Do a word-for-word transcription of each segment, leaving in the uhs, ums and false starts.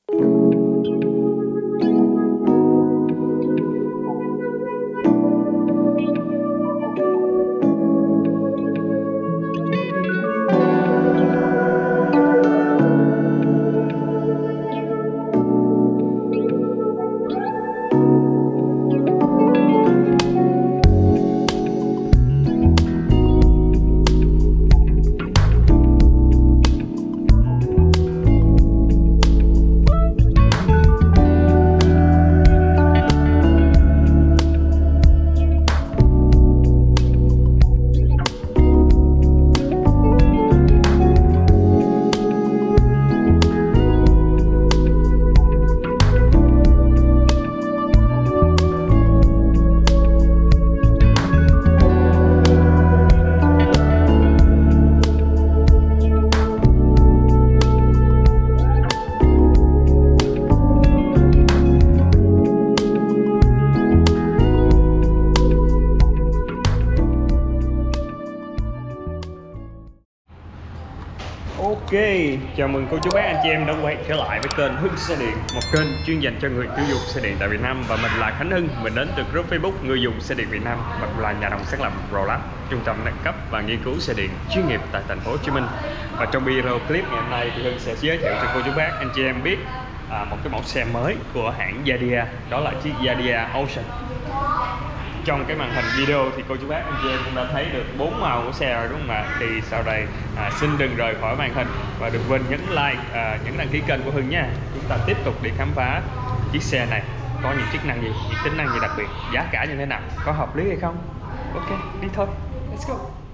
Ok, chào mừng cô chú bác anh chị em đã quay trở lại với kênh Hưng Xe Điện, một kênh chuyên dành cho người tiêu dùng xe điện tại Việt Nam. Và mình là Khánh Hưng, mình đến từ group Facebook Người dùng xe điện Việt Nam và là nhà đồng sáng lập ProLab, trung tâm nâng cấp và nghiên cứu xe điện chuyên nghiệp tại thành phố Hồ Chí Minh. Và trong video clip ngày hôm nay thì Hưng sẽ giới thiệu cho cô chú bác anh chị em biết à, một cái mẫu xe mới của hãng Yadia, đó là chiếc Yadia Ocean. Trong cái màn hình video thì cô chú bác anh chị em cũng đã thấy được bốn màu của xe rồi đúng không ạ? Thì sau đây à, xin đừng rời khỏi màn hình và đừng quên nhấn like, à, nhấn đăng ký kênh của Hưng nha. Chúng ta tiếp tục đi khám phá chiếc xe này có những chức năng gì, những tính năng gì đặc biệt, giá cả như thế nào, có hợp lý hay không. Ok, đi thôi, let's go.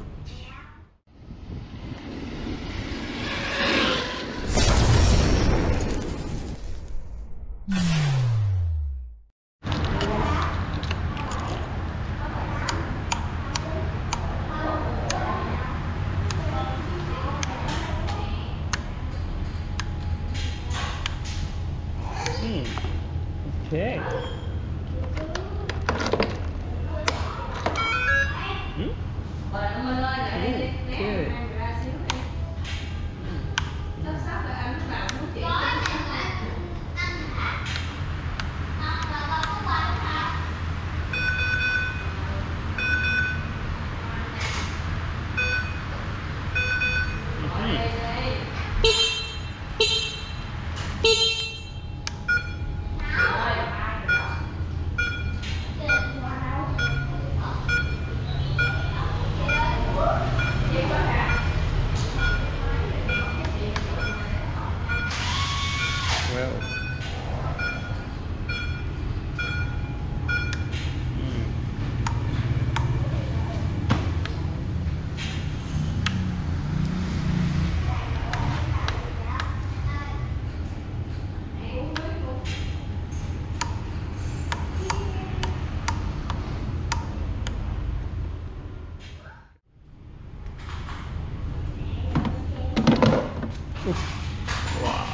Okay. Hmm? Okay. Well. Wow.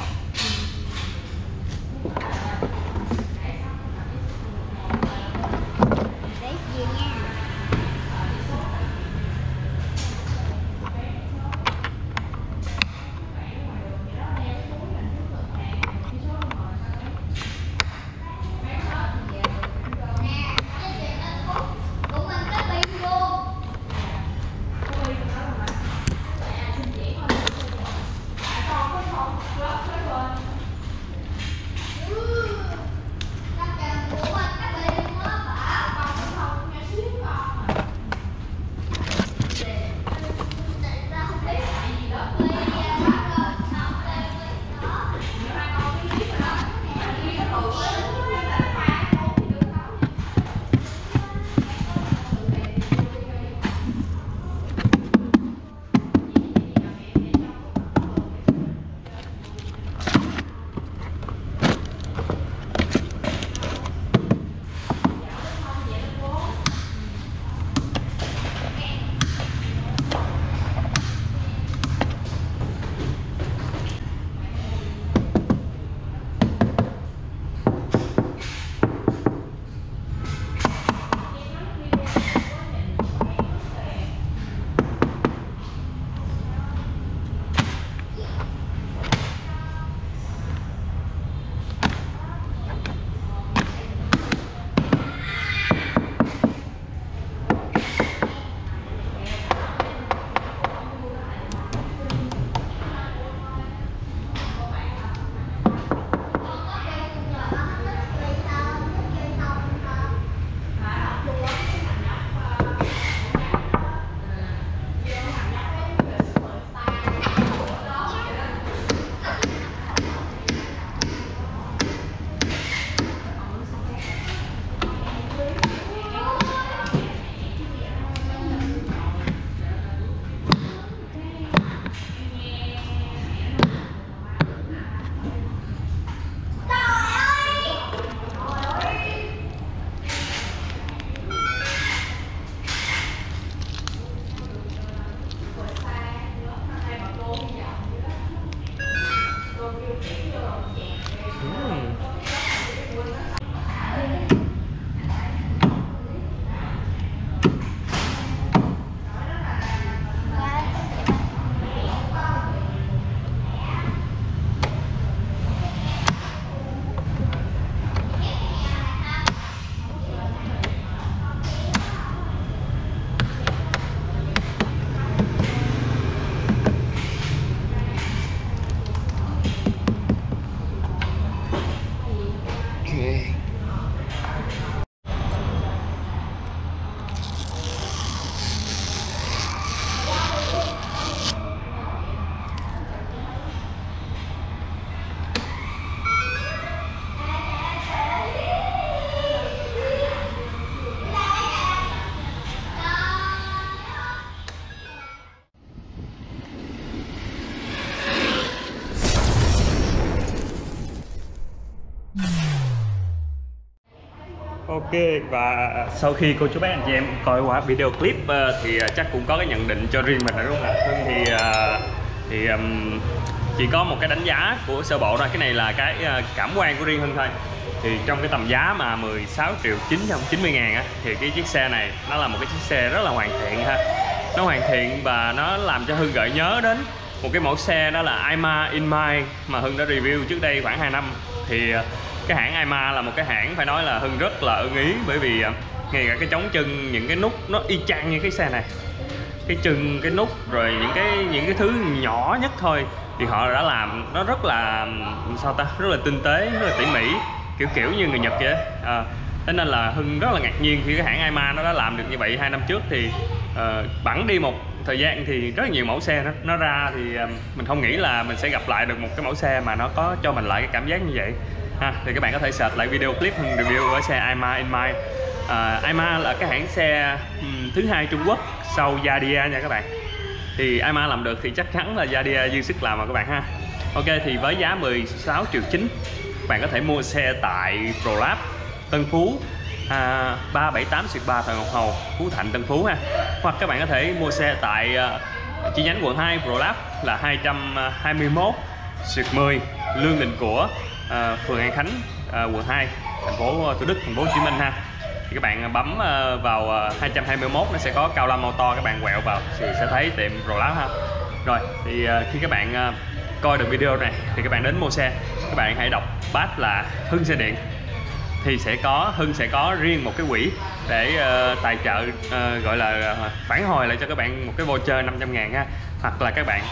Ok, và sau khi cô chú bác anh chị em coi qua video clip uh, thì uh, chắc cũng có cái nhận định cho riêng mình rồi đúng không ạ? Hưng thì uh, thì um, chỉ có một cái đánh giá của sơ bộ thôi, cái này là cái uh, cảm quan của riêng Hưng thôi. Thì trong cái tầm giá mà mười sáu triệu chín trăm chín mươi ngàn á, thì cái chiếc xe này nó là một cái chiếc xe rất là hoàn thiện ha. Nó hoàn thiện và nó làm cho Hưng gợi nhớ đến một cái mẫu xe, đó là Aima Inmai mà Hưng đã review trước đây khoảng hai năm. Thì uh, cái hãng Aima là một cái hãng phải nói là Hưng rất là ưng ý, bởi vì uh, ngay cả cái chống chân, những cái nút nó y chang như cái xe này, cái chân, cái nút, rồi những cái những cái thứ nhỏ nhất thôi thì họ đã làm nó rất là sao ta, rất là tinh tế, rất là tỉ mỉ, kiểu kiểu như người Nhật vậy. À, thế nên là Hưng rất là ngạc nhiên khi cái hãng Aima nó đã làm được như vậy. Hai năm trước thì uh, bẵng đi một thời gian thì rất nhiều mẫu xe nó, nó ra thì uh, mình không nghĩ là mình sẽ gặp lại được một cái mẫu xe mà nó có cho mình lại cái cảm giác như vậy ha. Thì các bạn có thể search lại video clip Hưng review của xe Aima Inmai. uh, Aima là cái hãng xe um, thứ hai Trung Quốc sau Yadia nha các bạn. Thì Aima làm được thì chắc chắn là Yadia dư sức làm mà các bạn ha. Ok, thì với giá mười sáu triệu chín bạn có thể mua xe tại ProLab Tân Phú à, ba bảy tám ba Phạm Ngọc Hầu, Phú Thạnh, Tân Phú ha. Hoặc các bạn có thể mua xe tại uh, chi nhánh quận hai ProLab là hai trăm hai mươi mốt mười Lương Định Của, uh, phường An Khánh, uh, quận hai, thành phố Thủ Đức, thành phố Hồ Chí Minh ha. Thì các bạn bấm uh, vào uh, hai trăm hai mươi mốt nó sẽ có Cao Lâm Motor, các bạn quẹo vào thì sẽ thấy tiệm ProLab ha. Rồi thì uh, khi các bạn uh, coi được video này thì các bạn đến mua xe, các bạn hãy đọc badge là Hưng Xe Điện thì sẽ có Hưng sẽ có riêng một cái quỹ để uh, tài trợ, uh, gọi là uh, phản hồi lại cho các bạn một cái voucher năm trăm ngàn ha. Hoặc là các bạn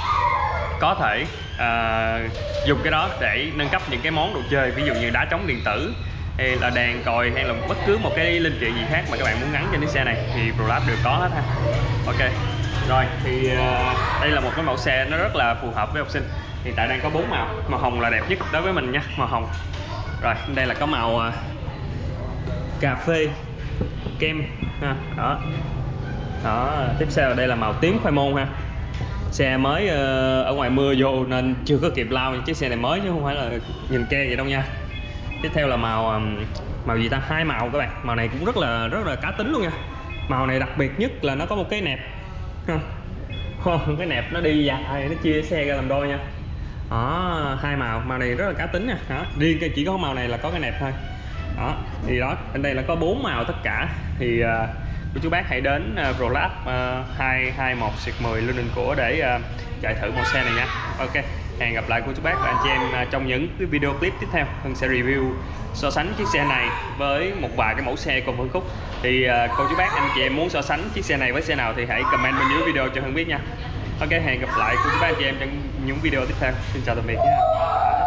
có thể uh, dùng cái đó để nâng cấp những cái món đồ chơi, ví dụ như đá trống điện tử hay là đèn còi hay là bất cứ một cái linh kiện gì khác mà các bạn muốn gắn trên chiếc xe này thì ProLab đều có hết ha. Ok, rồi thì uh, đây là một cái mẫu xe nó rất là phù hợp với học sinh. Hiện tại đang có bốn màu, màu hồng là đẹp nhất đối với mình nha, màu hồng. Rồi đây là có màu uh, cà phê kem ha, đó đó. Tiếp theo đây là màu tím khoai môn ha. Xe mới uh, ở ngoài mưa vô nên chưa có kịp lau, chiếc xe này mới chứ không phải là nhìn ke vậy đâu nha. Tiếp theo là màu um, màu gì ta, hai màu các bạn. Màu này cũng rất là rất là cá tính luôn nha. Màu này đặc biệt nhất là nó có một cái nẹp ha. Cái nẹp nó đi dài, nó chia xe ra làm đôi nha. Đó, hai màu, màu này rất là cá tính nè. Đó, riêng cái chỉ có màu này là có cái nẹp thôi. Đó, thì đó, bên đây là có bốn màu tất cả. Thì uh, cô chú bác hãy đến uh, ProLab uh, hai hai một mười Lương Định Của để uh, chạy thử màu xe này nha. Ok, hẹn gặp lại cô chú bác và anh chị em uh, trong những cái video clip tiếp theo. Hưng sẽ review so sánh chiếc xe này với một vài cái mẫu xe cùng phân khúc. Thì uh, cô chú bác anh chị em muốn so sánh chiếc xe này với xe nào thì hãy comment bên dưới video cho Hưng biết nha. Ok, hẹn gặp lại cô chú bác anh chị em trong những video tiếp theo. Xin chào tạm biệt nha.